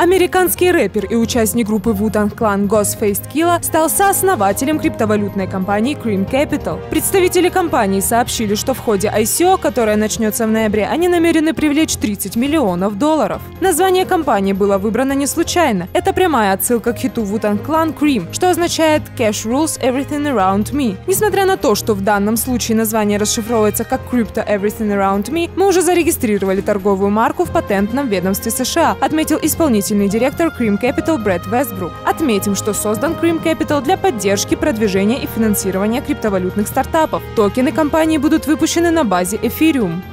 Американский рэпер и участник группы Wu-Tang Clan Ghostface Killah стал сооснователем криптовалютной компании Cream Capital. Представители компании сообщили, что в ходе ICO, которая начнется в ноябре, они намерены привлечь $30 миллионов. Название компании было выбрано не случайно. Это прямая отсылка к хиту Wu-Tang Clan Cream, что означает «Cash rules everything around me». Несмотря на то, что в данном случае название расшифровывается как Crypto Everything Around Me, мы уже зарегистрировали торговую марку в патентном ведомстве США, отметил исполнительный директор Cream Capital Брэд Вестбрук. Отметим, что создан Cream Capital для поддержки, продвижения и финансирования криптовалютных стартапов. Токены компании будут выпущены на базе Ethereum.